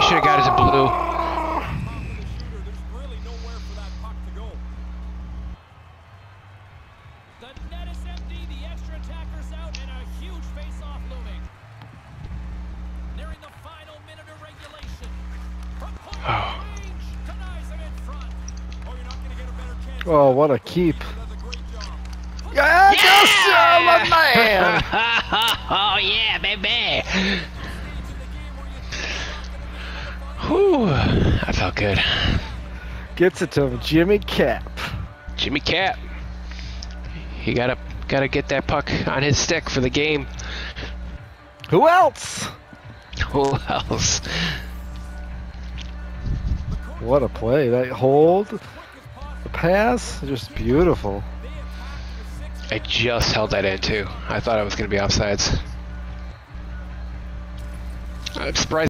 should have got it to blue. Oh, what a keep. Yeah, yeah! My man! Oh, yeah, baby! Whew, that felt good. Gets it to him, Jimmy Cap. Jimmy Cap. He gotta get that puck on his stick for the game. Who else? Who else? What a play. That hold, the pass, just beautiful. I just held that in too. I thought I was gonna be offsides. I'm surprised.